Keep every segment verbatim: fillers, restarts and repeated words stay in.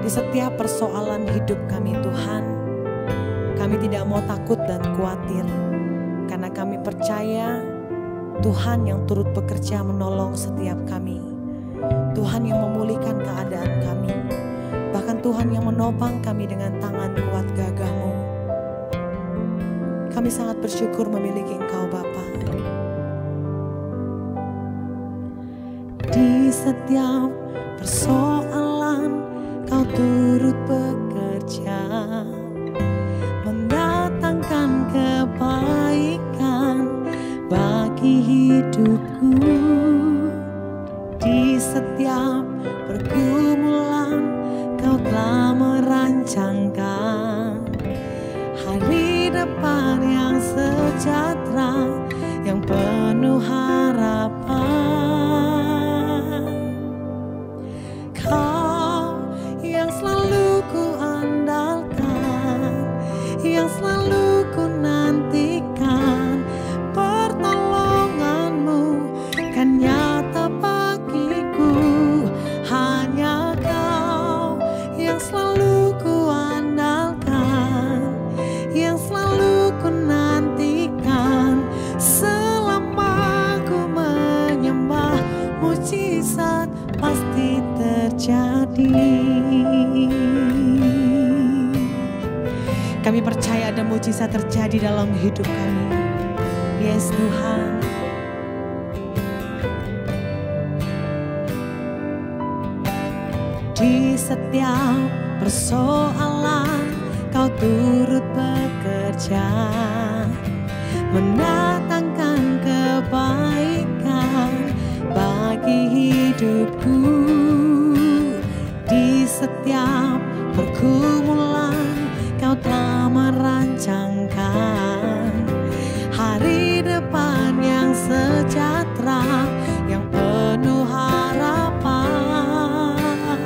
setiap persoalan hidup kami Tuhan, kami tidak mau takut dan khawatir, karena kami percaya Tuhan yang turut bekerja menolong setiap kami. Tuhan yang memulihkan keadaan kami, bahkan Tuhan yang menopang kami dengan tangan kuat gagah-Mu. Kami sangat bersyukur memiliki Engkau Bapa. Di setiap persoalan Kau turut bekerja, mendatangkan kebaikan bagi hidupku. Di setiap pergumulan Kau telah merancangkan hari depan yang sejahtera, yang penuh harapan. Kau yang selalu ku andalkan, yang selalu ku nantikan, pertolongan-Mu kan nyata bagiku. Hanya Kau yang selalu ku andalkan, yang selalu ku nantikan. Selama ku menyembah, mujizat pasti terjadi. Kami percaya ada mujizat terjadi dalam hidup kami. Yes Tuhan. Di setiap persoalan Kau turut bekerja, mendatangkan kebaikan bagi hidupku. Di setiap pergumulan Kau telah merancangkan hari depan yang sejahtera, yang penuh harapan.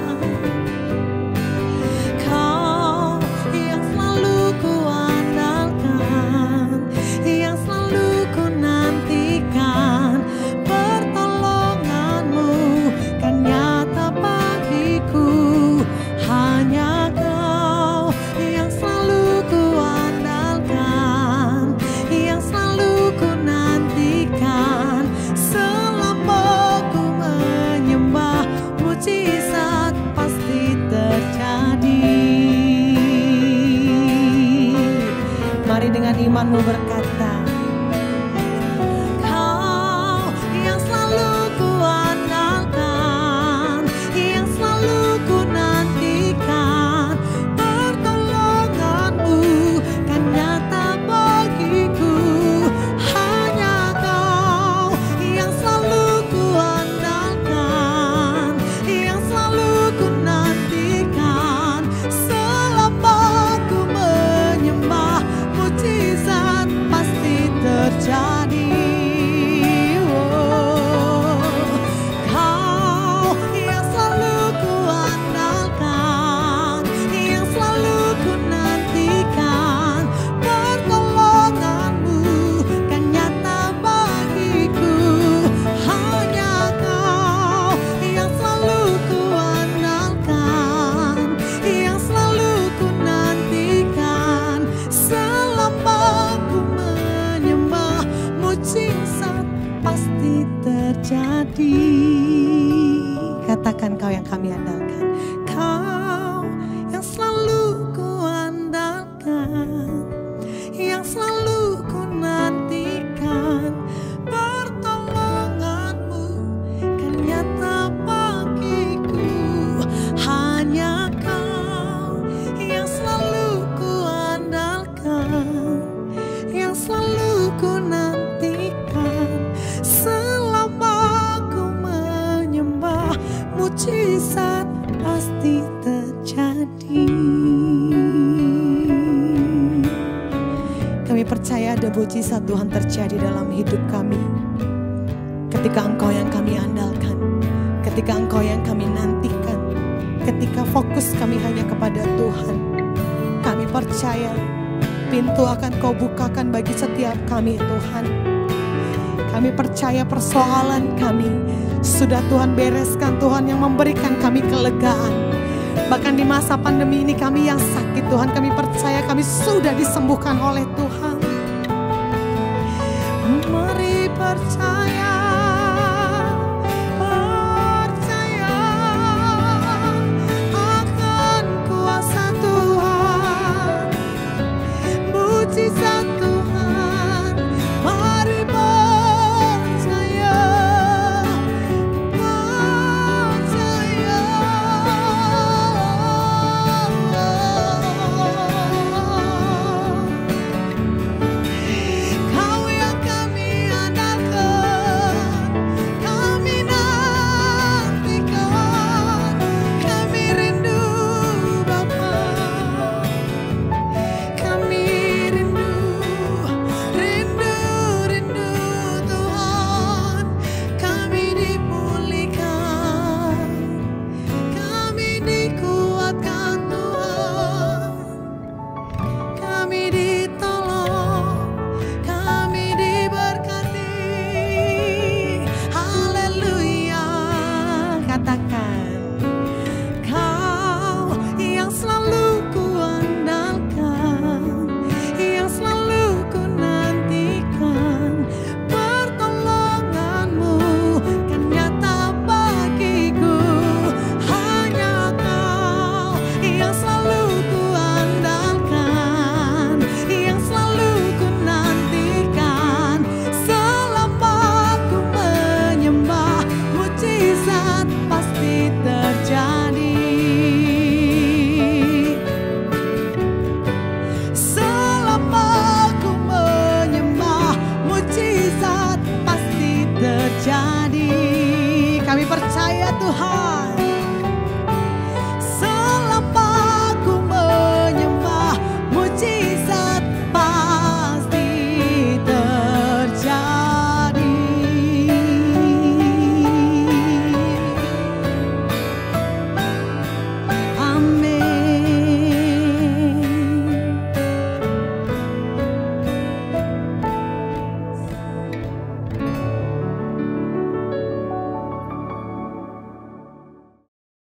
Kau yang selalu ku andalkan, yang selalu ku nantikan, pertolongan-Mu kan nyata bagiku. Hanya Kau yang selalu ku andalkan, yang selalu ku nantikan. Selama ku menyembah, mujizat pasti terjadi. Mari dengan imanmu berkata, Kau yang selalu ku andalkan, yang selalu ku nantikan, pertolongan-Mu kan nyata bagiku. Hanya Kau yang selalu ku andalkan, yang selalu ku nantikan. Selama ku menyembah, mujizat pasti terjadi. Oh, Kau yang selalu ku andalkan, yang selalu ku nantikan, pertolongan-Mu kan nyata bagiku. Hanya Kau yang selalu ku andalkan, yang selalu ku nantikan. Selama ku menyembah, mujizat pasti terjadi. Katakan, Kau yang kami andalkan. Kau yang selalu ku andalkan, yang selalu ku nantikan, pertolongan-Mu kan nyata bagiku. Hanya Kau yang selalu ku andalkan, yang selalu ku nantikan. Selama ku menyembah, mujizat pasti terjadi. Kami percaya ada mujizat Tuhan terjadi dalam hidup kami. Ketika Engkau yang kami andalkan, ketika Engkau yang kami nantikan, ketika fokus kami hanya kepada Tuhan, kami percaya pintu akan Kau bukakan bagi setiap kami Tuhan. Kami percaya persoalan kami sudah Tuhan bereskan, Tuhan yang memberikan kami kelegaan. Bahkan di masa pandemi ini kami yang sakit Tuhan, kami percaya kami sudah disembuhkan oleh Tuhan. Mari percaya, percaya akan kuasa Tuhan, mujizat Tuhan. Mari percaya, percaya. Kau yang kami andalkan, kami nantikan, kami rindu Bapa, kami rindu, rindu, rindu Tuhan, kami dipulihkan, kami dikuatkan Tuhan, kami ditolong, kami diberkati. Haleluya. Katakan